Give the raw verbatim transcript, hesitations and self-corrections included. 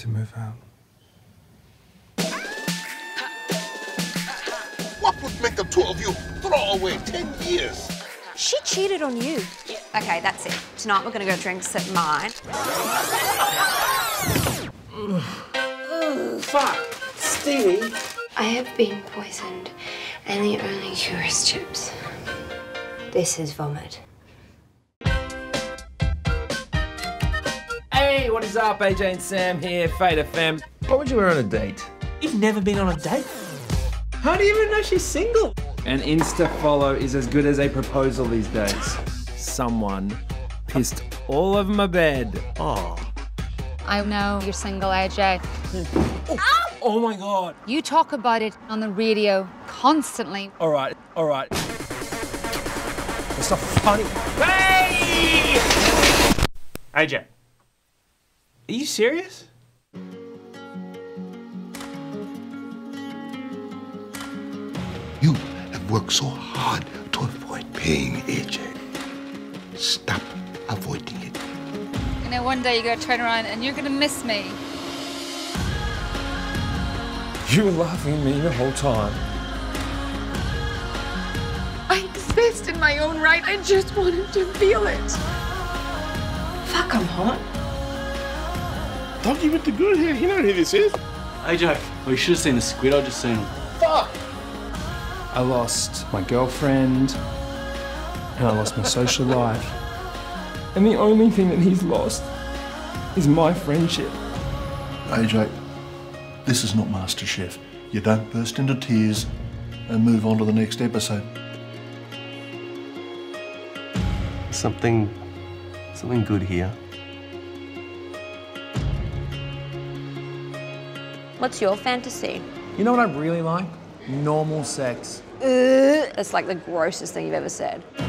to move out. What would make the two of you throw away ten years? She cheated on you. Okay, that's it. Tonight we're gonna go drinks at mine. Fuck! Stevie! I have been poisoned, and the only cure is chips. This is vomit. Hey, what is up? A J and Sam here, Fate F M. Why would you wear on a date? You've never been on a date? How do you even know she's single? An Insta follow is as good as a proposal these days. Someone pissed all over my bed. Oh. I know you're single, A J. Oh, oh my God. You talk about it on the radio constantly. All right, all right. It's not funny. Hey! A J, are you serious? You have worked so hard to avoid paying, A J. Stop avoiding it. You know, one day you're going to turn around and you're going to miss me. You were laughing at me the whole time. I exist in my own right. I just wanted to feel it. Fuck, I'm hot. Doggy with the good hair. You know who this is? A J, well, you should have seen the squid. I just seen him. Fuck! I lost my girlfriend, and I lost my social life. And the only thing that he's lost is my friendship. A J, this is not MasterChef. You don't burst into tears and move on to the next episode. Something, something good here. What's your fantasy? You know what I really like? Normal sex. Ugh, that's like the grossest thing you've ever said.